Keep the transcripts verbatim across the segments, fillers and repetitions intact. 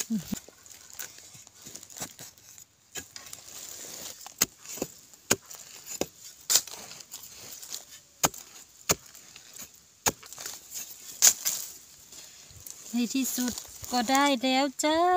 ในที่สุดก็ได้แล้วจ้า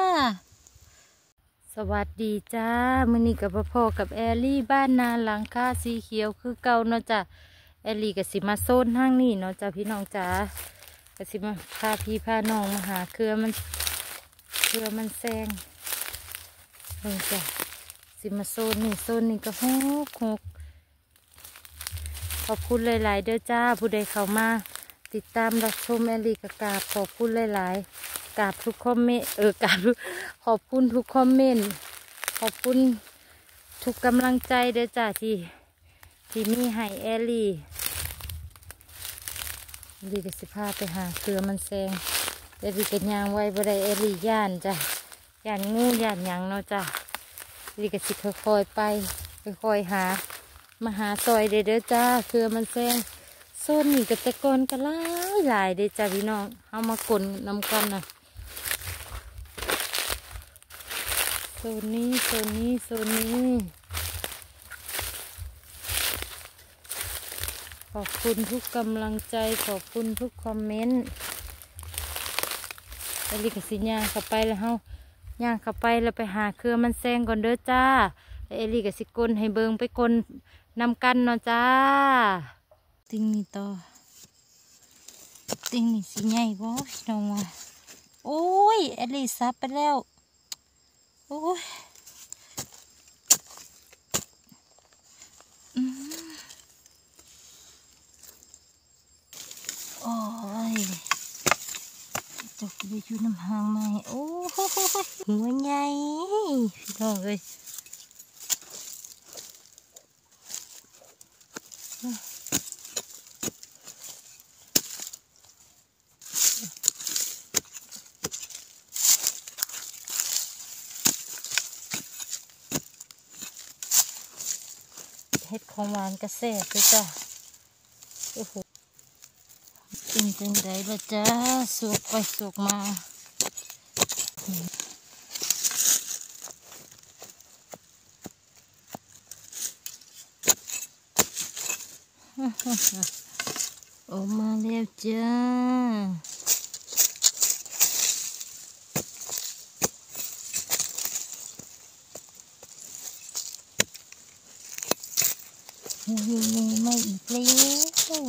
สวัสดีจ้ามื้อนี้กับพ่อกับแอลลี่บ้านนาหลังคาสีเขียวคือเก่าเนาะจ้ะแอลลี่กับสิมาโซนห้างนี่เนาะจ้ะพี่น้องจ้ากับสิมาพาพี่พาน้องมาหาเครือมันเครือมันแซงเบิ่งจ้ะสิมาโซนนี่โซนนี่ก็หกหกขอบคุณหลายๆเด้อจ้าผู้ใดเข้ามาติดตามรับชมแอลลี่กับกราบขอบคุณหลายๆกราบทุกคอมเมนต์เออกราบขอบคุณทุกคอมเมนต์ขอบคุณทุกกำลังใจเด้อจ้าที่ที่มีให้แอลลี่แอลลี่ก็สิพาไปหาเครือมันแซงแอลลี่ก็ย่างไว้บ่ได้แอลลี่ย่านจ้ะย่านงูย่านหยังเนาะจ้ะแอลลี่ก็สิค่อยๆไปค่อยๆหามาหาซอยเด้อเด้อจ้าเครือมันแซงโซนนี่กับตะกอนก็หลายหลายเด้อจ้าพี่น้องเอามากลนนำกันนะโซนนี้โซนนี้โซนนี้ขอบคุณทุกกำลังใจขอบคุณทุกคอมเมนต์แอลลี่กับสิย่างเข้าไปแล้วเฮาย่างเข้าไปแล้วไปหาเครือมันแซงก่อนเด้อจ้าแอลลี่กับสิกลให้เบิงไปกลนำกันเนาะจ้าติ้งนี่ต่อติ้งนี่สิใหญ่บ่พี่น้องว่าโอ้ยแอลลี่ซับไปแล้วโอ้ยโอ้ยจกไปอยู่น้ำหางใหม่โอ้โหหัวใหญ่พี่น้องเลยเฮ็ดของหวานกระแสด้วยจ้ะโอ้โหเป็นจังไดล่ะจ้าสุกไปสุกมาออกมาแล้วจ้ามีไม่อีกแล้ว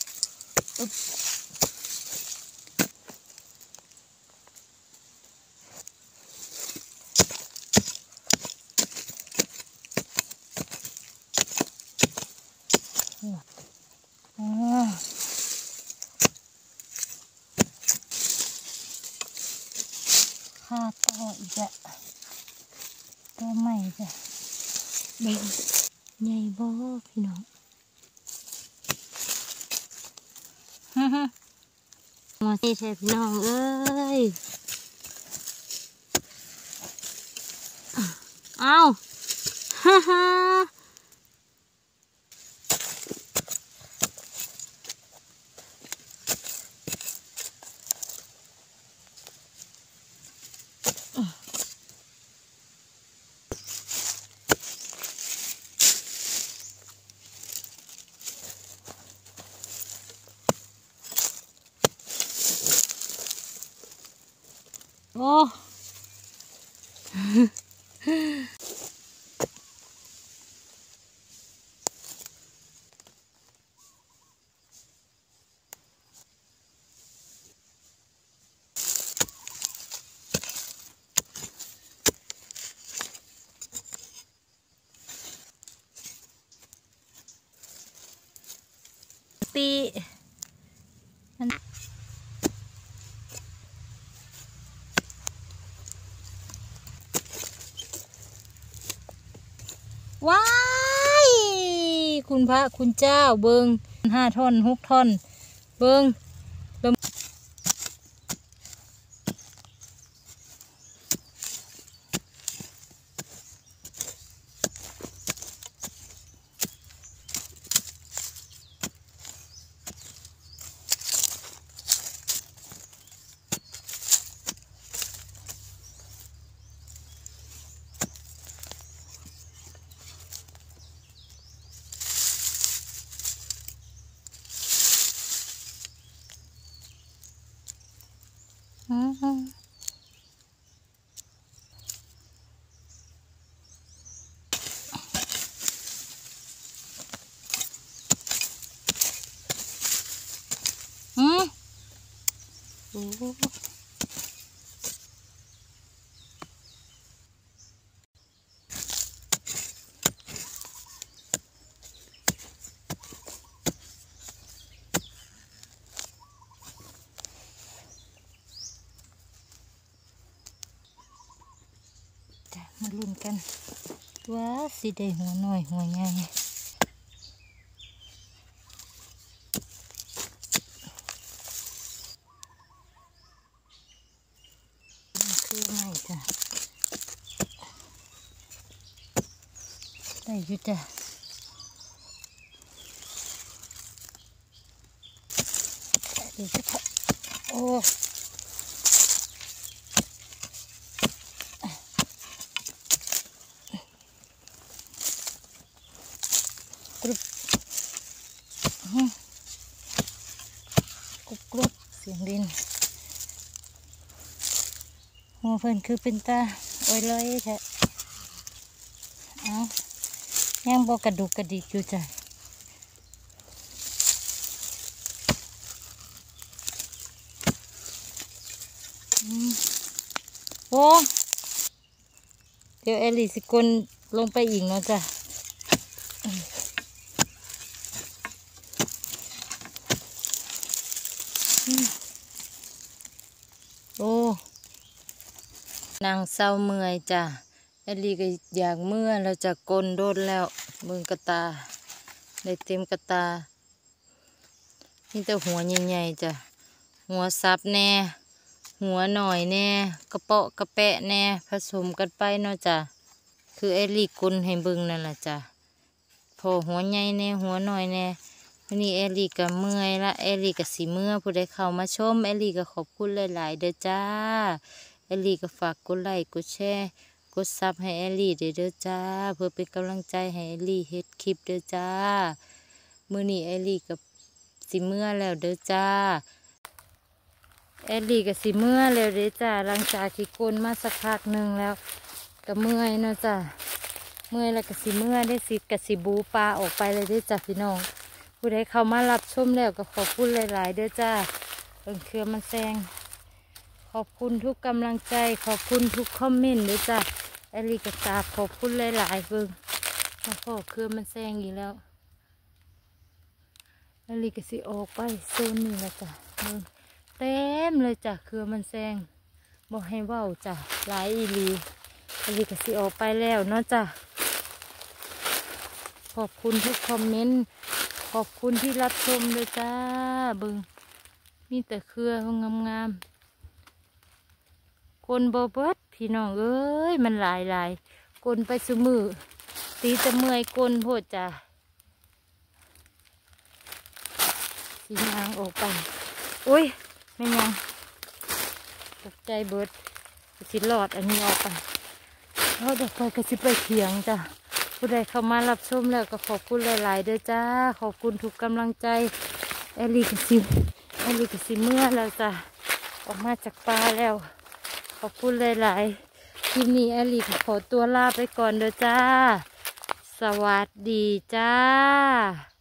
ข้าต่ออีกละตัวใหม่จ้ะเบ่งใหญ่บ่พี่น้องฮ่าฮ่ามาสิเทพี่น้องเอ้ยเอาฮ่าฮ่าโอ้ปีว้ายคุณพระคุณเจ้าเบิงห้าท่อนหกท่อนเบิงอืมอืมโอ้จ้ะมาลุ้นกันว่าสิได้หัวหน่อยหัวใหญ่คือไม่จ้ะได้อยู่จ้ะเดี๋ยวจะพอโอ้กรุบกรุบกรุบเสียงดินหัวเพิ่นคือเป็นตาโอ้ยเลยแท้เอาย่างบอกกระดูกกระดิกอยู่จ้ะโอ้เดี๋ยวเอลิสิกลลงไปอีกเนาะจ้ะโอ้นางเศร้าเมื่อยจ้ะเอลิก็อยากเมื่อเราจะกลโดนแล้วมือกระตาได้เต็มกระตานี่แต่หัวใหญ่ๆจ้ะหัวซับแน่หัวหน่อยแน่กระเปาะกระแปะแน่ผสมกันไปเนาะจ้ะคือเอลิกลให้เบิ่งนั่นแหละจ้ะพอหัวใหญ่แน่หัวหน่อยแน่วันนี้เอลิก็เมื่อยละเอลิก็สิเมื่อผู้ใดเข้ามาชมเอลิก็ขอบคุณหลายๆเด้อจ้าเอลิก็ฝากกดไลค์กดแชร์กดซับให้เอลิเด้อเด้อจ้าเพื่อเป็นกำลังใจให้เอลิเฮ็ดคลิปเด้อจ้ามื้อนี้เอลิก็สิเมื่อแล้วเด้อจ้าเอลิก็สิเมื่อแล้วเด้อจ้าหลังจากที่กลมาสักพักหนึ่งแล้วก็เมื่อยเนาะจ้าเมื่อยแล้วก็สิเมื่อได้สิก็สิบูปลาออกไปเลยเด้อจ้าพี่น้องผู้ใดเข้ามารับชมแล้วก็ขอบคุณหลายๆเด้อจ้าเบิ่งเครือมันแซงขอบคุณทุกกำลังใจขอบคุณทุกคอมเมนต์เด้อจ้าเอลิก็กราบขอบคุณหลายๆเบิ่งมาพอเครือมันแซงอีกแล้วเอลิก็สิออกไปโซนนี้แล้วจ้าเบิ่งเต็มเลยจ้ะเครือมันแซงบอกให้เว้าจ้ะหลายอีหลีอันนี้ก็สิออกไปแล้วเนาะจ้ะขอบคุณทุกคอมเมนต์ขอบคุณที่รับชมเลยจ้าเบิ่งมีแต่เครืองามๆกลบ่เบิดพี่น้องเอ้ยมันหลายหลายกลไปสมือตีจะเมื่อยกลโพดจ้ะสีนางออกไปอุ้ยไม่ยังตกใจเบิดสิหลอดอันนี้ออกไปแล้วเดี๋ยวคอยก็สิไปเถียงจ้ะผู้ใดเข้ามารับชมแล้วก็ขอบคุณหลายๆเด้อจ้าขอบคุณทุกกำลังใจเอลิกสิเอลิกสิเมื่อแล้วจ้ะออกมาจากป่าแล้วขอบคุณหลายๆทีนี้เอลิกขอตัวลาไปก่อนเด้อจ้าสวัสดีจ้า